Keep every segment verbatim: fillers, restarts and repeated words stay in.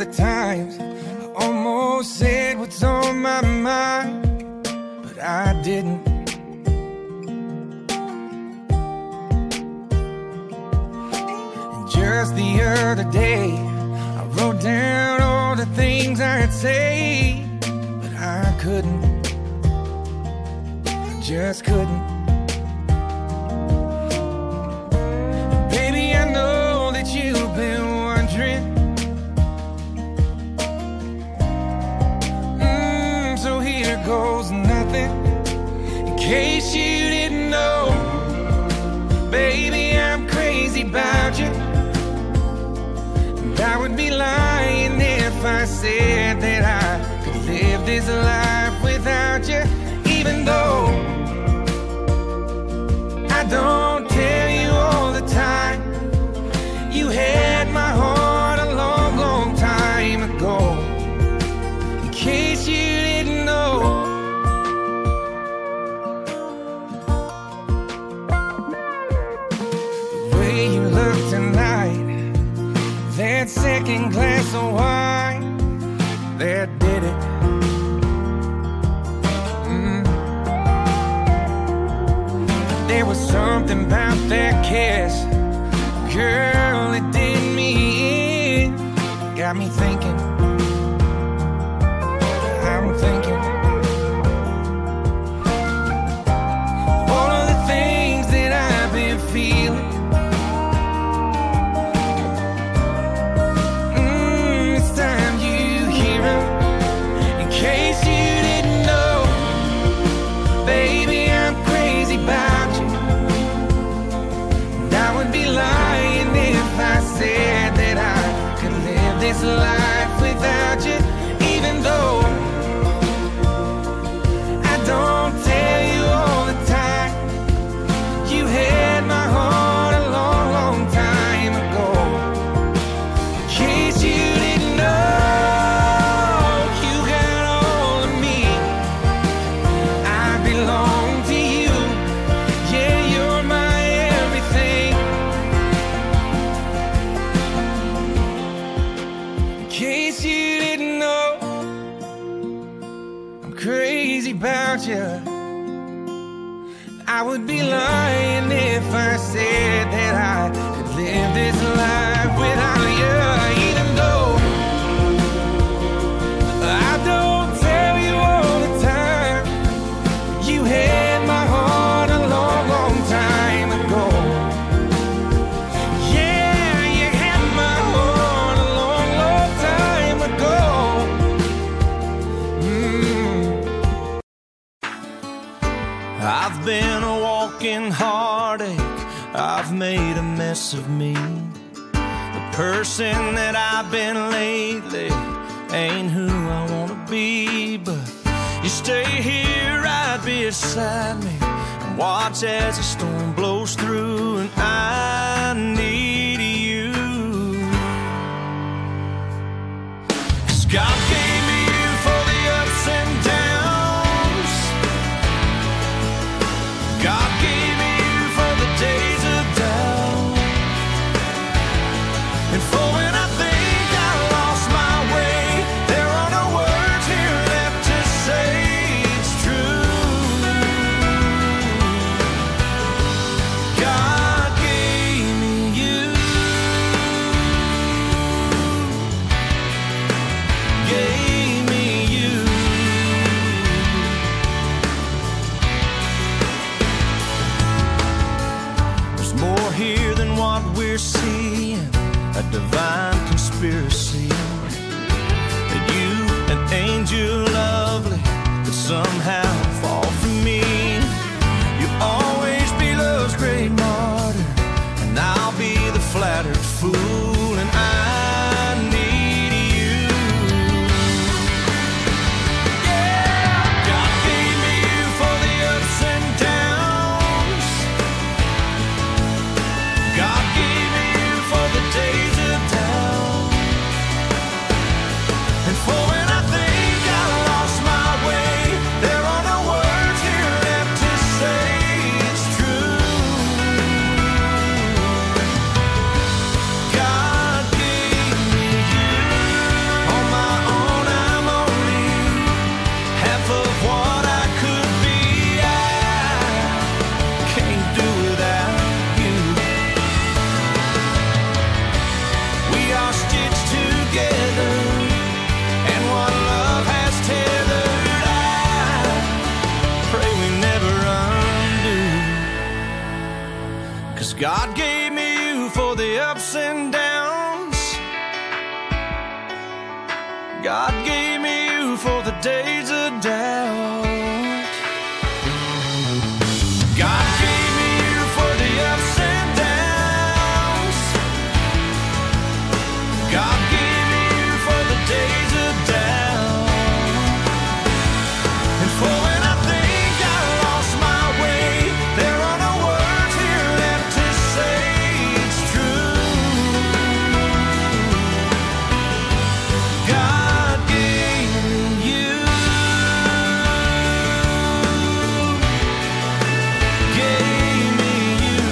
the times I almost said what's on my mind, but I didn't. And just the other day, I wrote down all the things I'd say, but I couldn't. I just couldn't. Baby, I know that you've been wondering. Mm, so here goes nothing. In case you didn't know, baby, I'm crazy about you. And I would be lying if I said that I could live this life without you. Even though I don't tell you all the time, you had my heart a long, long time ago. In case you didn't know, the way you look tonight, that second glass of wine, that did it. Mm. There was something about that kiss, girl, it did me in. Got me thinking, I'm thinking all of the things that I've been feeling. Mm, it's time you hear them. In case you didn't know, baby, I'm crazy about you. And I would be lying if I said that I could live this life without you. Even though I don't tell you all the time, you had my heart a long, long time ago. In case you didn't know, you got all of me. I belong to you. Yeah, you're my everything. In case you didn't know, I'm crazy about you. I would be lying if I said that I could live this life without you. Even though I don't tell you all the time, you had my heart a long, long time ago. Yeah, you had my heart a long, long time ago. Mm. I've been a walking heartache, I've made a mess of me. The person that I've been lately ain't who I wanna be. But you stay here right beside me and watch as the storm blows through. And I need you, 'cause God gave me you for the ups and downs. God gave me you for the days of doubt, and for when I think I lost my way, there are no words here left to say it's true. God gave me you, gave me you. There's more here than what we're seeing, a divine conspiracy. That you, an angel lovely, could somehow fall for me. You'll always be love's great martyr, and I'll be the flattered fool. And I need you. Yeah, God gave me you for the ups and downs. God gave me you for the days of doubt, and for when I think I lost my way, there are no 'cause God gave me you for the ups and downs. God gave me you for the days of doubt. God gave me you for the ups and downs. God gave me you for the days of doubt. And for when I think I lost my way, there are no words here left to say it's true. God gave me you. Gave me you.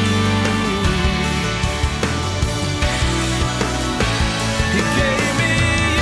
He gave me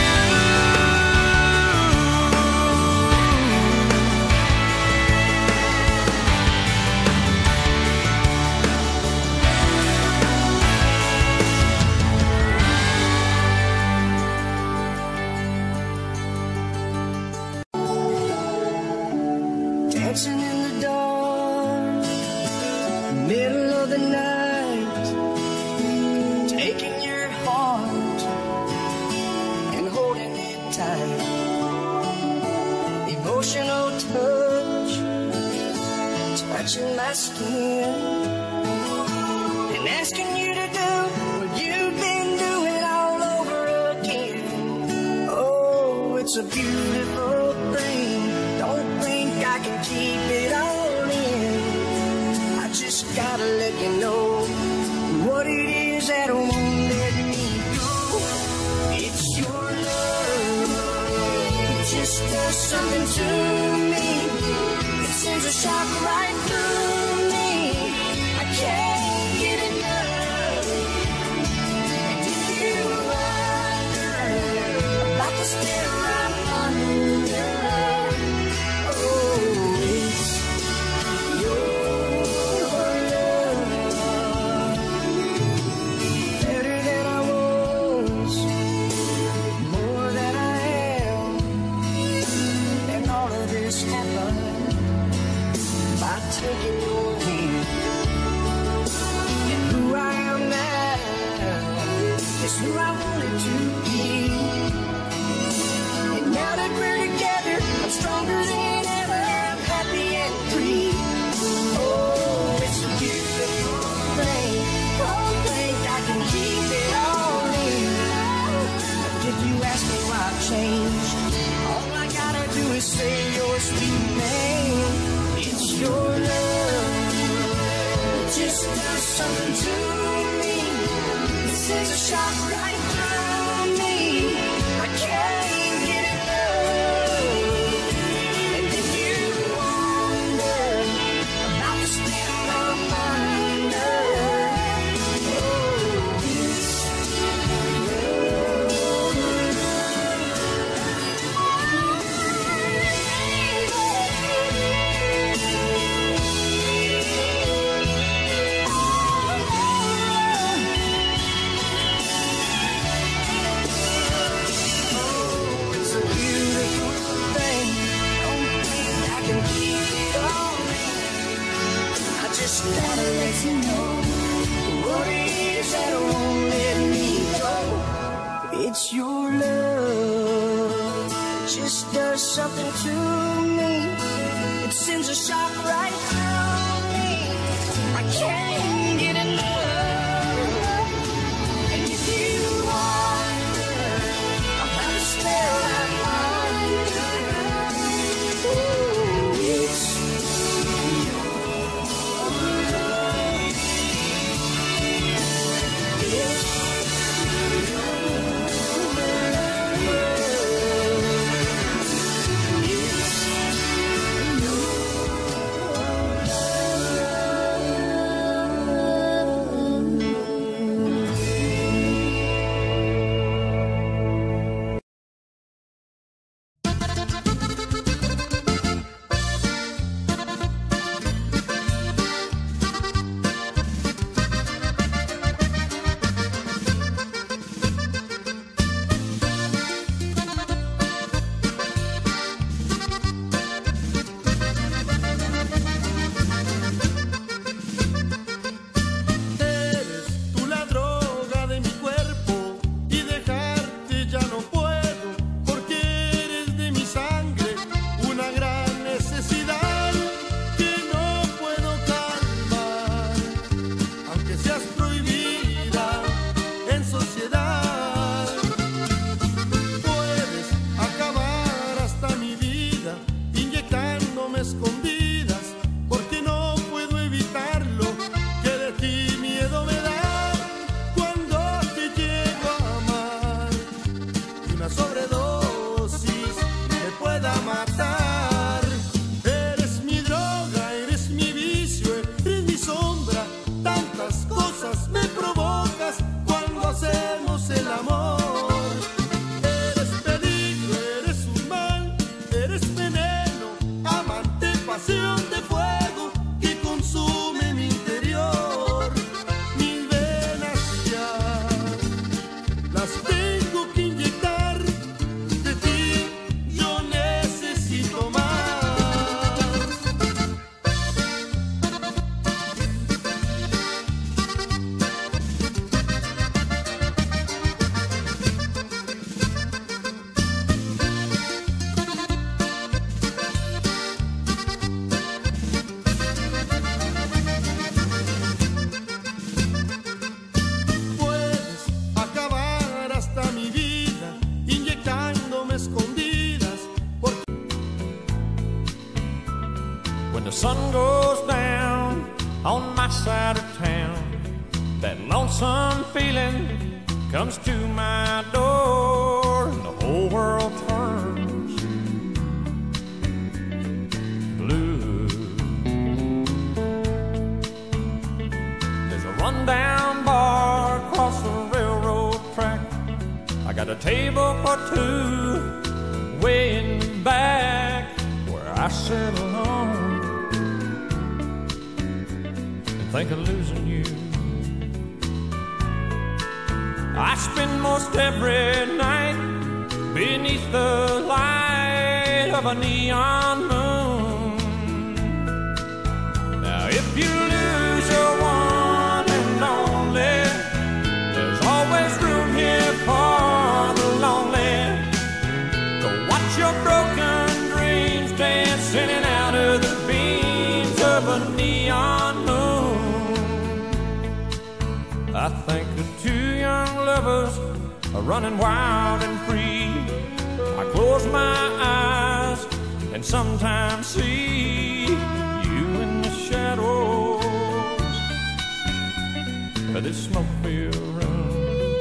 dancing in the dark, middle of the night, taking your heart and holding it tight. Emotional touch, touching my skin, and asking you to do what you've been doing all over again. Oh, it's a beautiful thing. Don't think I can keep it all in. I just gotta let you know what it is that won't let me go. It's your love. It just does something to me. It sends a shock right through me. I can't get enough. And if you wonder about the spell I'm under, oh, it's your love. Better than I was, more than I am. And all of this happened by taking your hand. And who I am now is who I wanted to be. And now that we're together, I'm stronger than ever. I'm happy and free. Oh, it's a beautiful thing. Don't think I can keep it all in. If you ask me why I've changed, all I gotta do is say your sweet name. It's your love. It just does something to me. It sends a shock right through me. I can't get enough. And if you wonder about the spell I'm under, oh, it's oh, it's a beautiful thing. Don't think I can keep it all in. I just gotta let you know what it is that won't let me go. It's your love. It just does something to me. It sends a shock right through me. I can't get enough. And if you wonder about the spell I'm under, oh, it's your love. It's your love. It's on my side of town, that lonesome feeling comes to my door and the whole world turns blue. There's a rundown bar across the railroad track. I got a table for two way in the back where I sit alone and think of losing you. I spend most every night beneath the light of a neon moon. Now if you lose your one and only, there's always room here for the lonely. Go watch your broken dreams dance in and out of the beams of a neon moon. I think of two young lovers are running wild and free. I close my eyes and sometimes see you in the shadows of this smoke-filled room.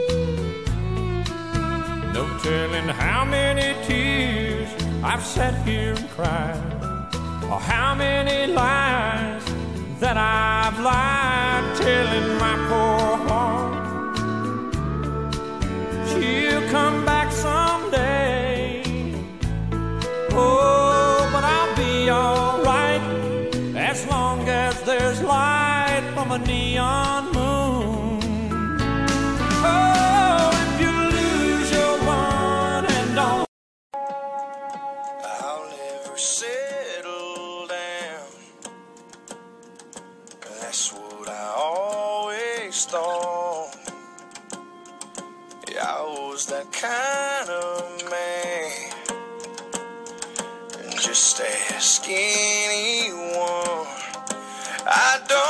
No telling how many tears I've sat here and cried, or how many lies that I've lied, telling my poor heart she'll come back someday. Oh, but I'll be alright as long as there's light from a neon moon. Oh, if you lose your one and all, I'll never settle down. That's what I always thought. Yeah, I was that kind of man. And just ask anyone. I don't